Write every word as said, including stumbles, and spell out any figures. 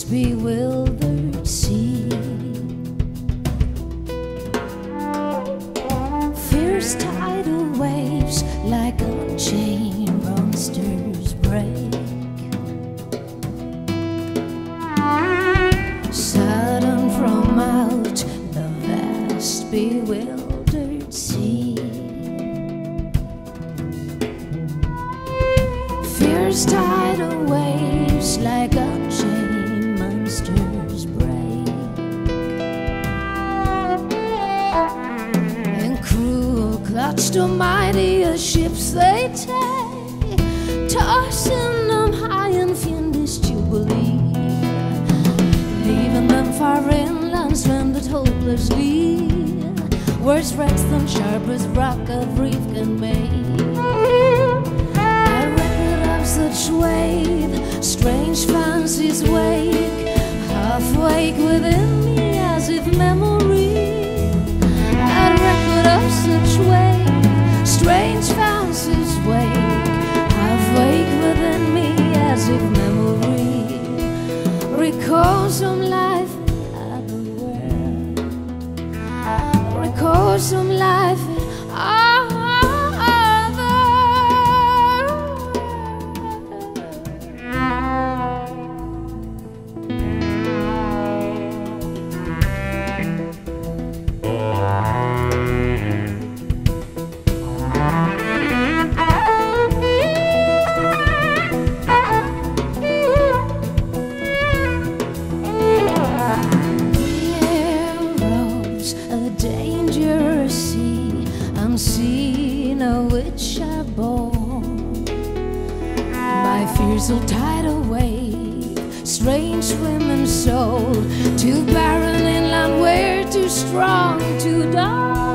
bewildered sea. Fierce tidal waves like unchained monsters break. Sudden from out the vast bewildered sea. Fierce tidal waves like unchained monsters break. And cruel clutch to mightier ships they take, tossing them high in fiendish jubilee, leaving them far inland stranded hopelessly, worse wrecks than sharpest rock of reef can make. Such wave, strange fancies wake, half wake within me as if memory. A record of such wave, strange fancies wake, half wake within me as if memory. Recall some life in the world, recall some life in our unseen, of which I borne by fierce tidal wave, strange women soul, too barren inland, we're too strong to die.